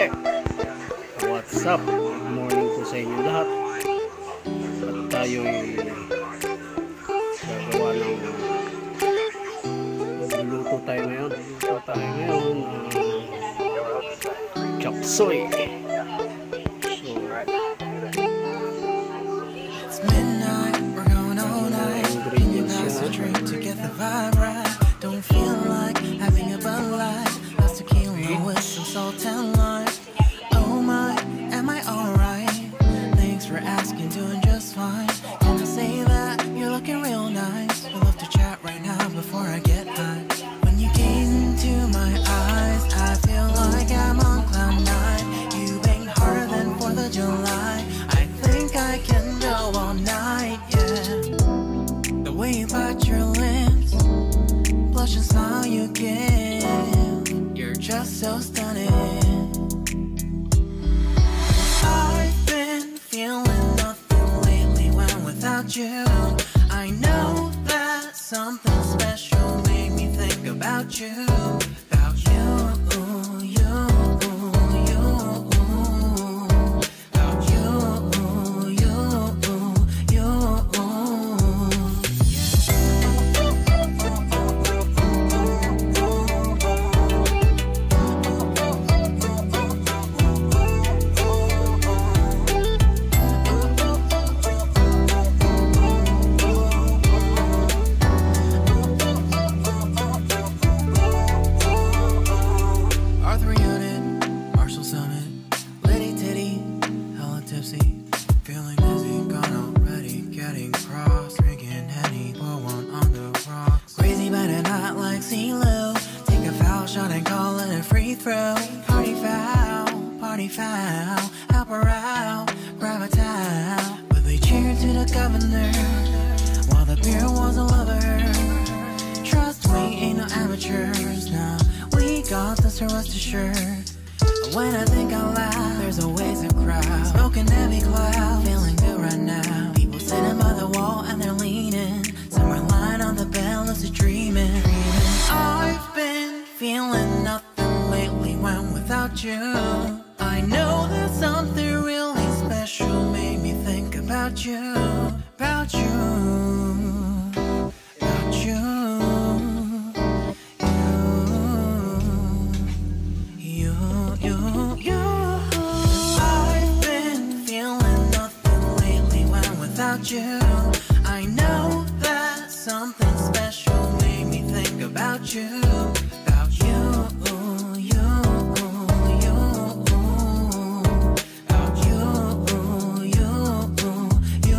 check. What's up? Good morning po sa inyo lahat. At tayo'y gagawa ng magluluto tayo ngayon. Chop suey. It's midnight, we're going all night. Can you pass a drink to get the vibe right? Don't feel like having a Bud Light. Lost tequila with some salt and lime. Oh my, am I alright? Thanks for asking, doing just fine. Can I say that you're looking real nice? We'll love to chat right now before I get high. When you gaze into my eyes, I feel like I'm on cloud nine. You bang harder than 4th of July. I think I can go all night, yeah. The way you bite your lips, blush and smile you give, you're just so stunning. I've been feeling nothing lately when without you. I know that something special made me think about you. About you, you, you. About you, you, you. Arthur Unit, Marshall Summit, Liddy Titty, hella tipsy, feeling dizzy, gone already, getting cross, drinking Henny, pour one on the rocks. Crazy but not like CeeLo, take a foul shot and call it a free throw. Party foul, help her out, grab a towel. But we cheered to the governor, while the beer was a lover. Trust me, ain't no amateurs, nah. We got this, so rest assured. When I think out loud, there's always a crowd. Smoking heavy cloud, feeling good right now. People sitting by the wall and they're leaning. Some are lying on the bed, lucid dreaming. I've been feeling nothing lately when without you. I know that something really special made me think about you. About you. About you. I've been feeling nothing lately when without you. I know that something special made me think about you. About you, you, you. About you, you, you.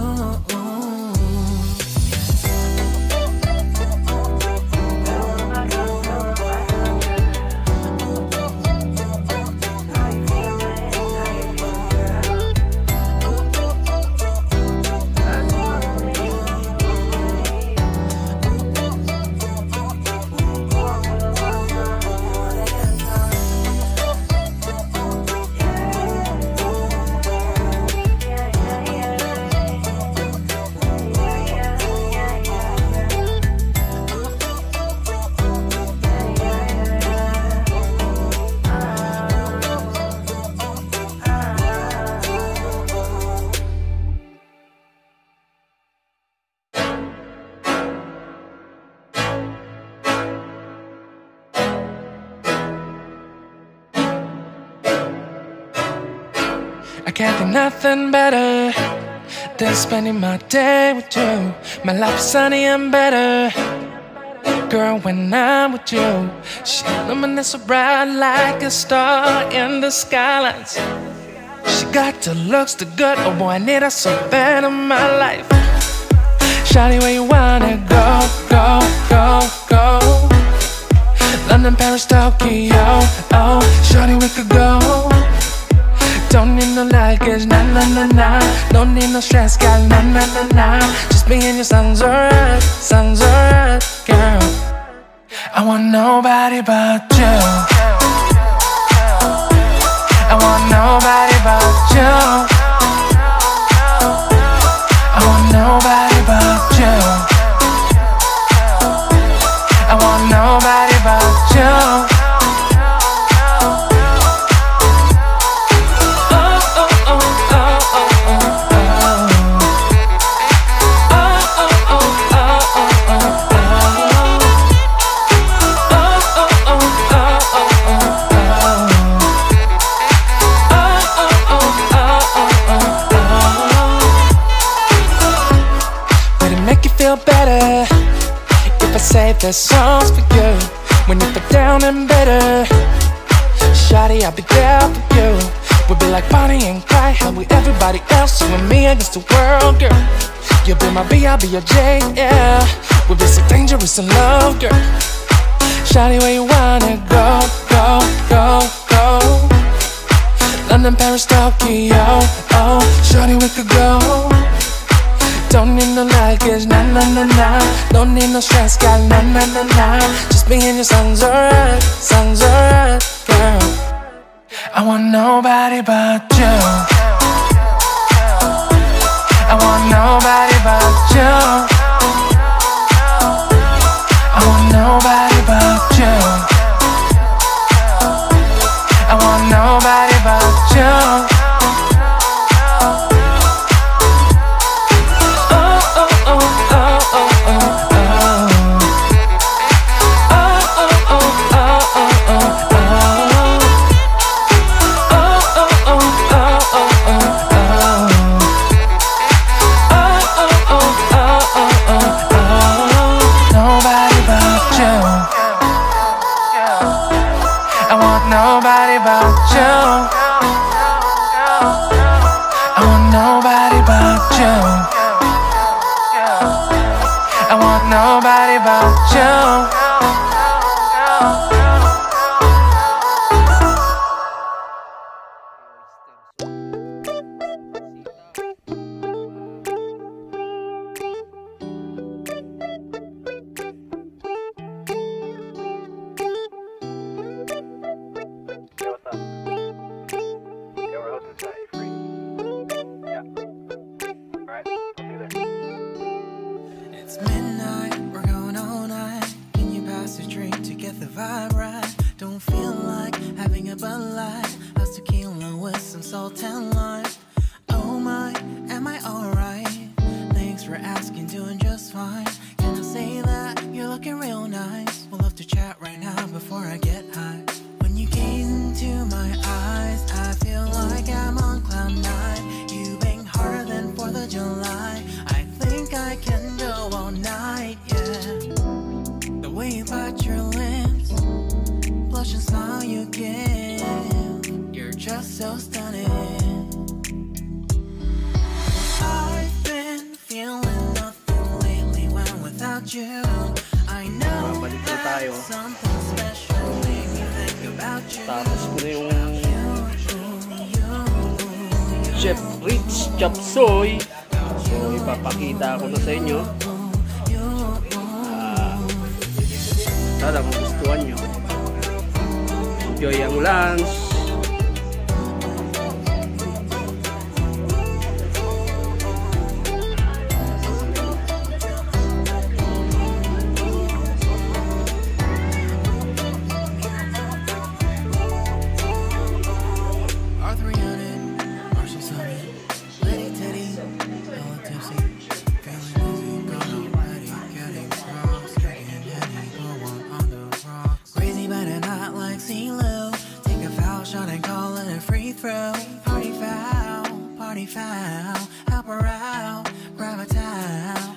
I can't think nothing better than spending my day with you. My life is sunny and better, girl, when I'm with you. She illuminates so bright like a star in the skylines. She got the looks, the good, oh boy, I need her so bad in my life. Shawty, where you wanna go, go, go, go? London, Paris, Tokyo, oh, shawty, we could go. Don't need no luggage, nah, nah, nah, nah. Don't need no stress, girl, nah, nah, nah, nah. Just me and you sounds alright, girl. I want nobody but you. I want nobody but you. I want nobody but you. I want nobody but you. there's songs for you when you feel down and bitter. Shawty, I'll be there for you. We'll be like Bonnie and Clyde, how we everybody else, you and me against the world, girl. You'll be my B, I'll be your J, yeah. We'll be so dangerous in love, girl. Shawty, where you wanna go, go, go, go? London, Paris, Tokyo, oh. Shawty, we could go. Don't need no luggage, nah, nah, nah, nah. Don't need no stress, got nah, nah, nah, nah. Just me and your songs alright, girl. I want nobody but you. I want nobody but you. I want nobody but you. I want nobody but you. Oh, oh, oh, oh, oh, oh, oh. Oh, oh, oh, oh, oh, oh, oh. Nobody but you. I want nobody but you. I want nobody but you. It's midnight, we're going all night. Can you pass a drink to get the vibe right? Don't feel like having a Bud Light. How's tequila with some salt and lime? Oh my, am I alright? Thanks for asking, doing just fine. Can I say that you're looking real nice? We'll have to chat right now before I get high. When you gaze into my eyes, I feel like I'm on cloud nine. You bang harder than 4th of July. I think I can go all night, yeah. The way you bite your lips, blush and smile you give, you're just so stunning. I've been feeling nothing lately when without you. I know that something special made me think about you. Tapos ko na yung Chef Rich Chop Suey. So ipapakita ko na sa inyo. Sana kung gustuhan nyo, enjoy ang lunch. Marshall Summit, Lady Teddy, hella tipsy, feeling dizzy, gone already, getting cross, drinking Henny, pour one on the rocks. Crazy but not like CeeLo, take a foul shot and call it a free throw. Party foul, help her out, grab a towel.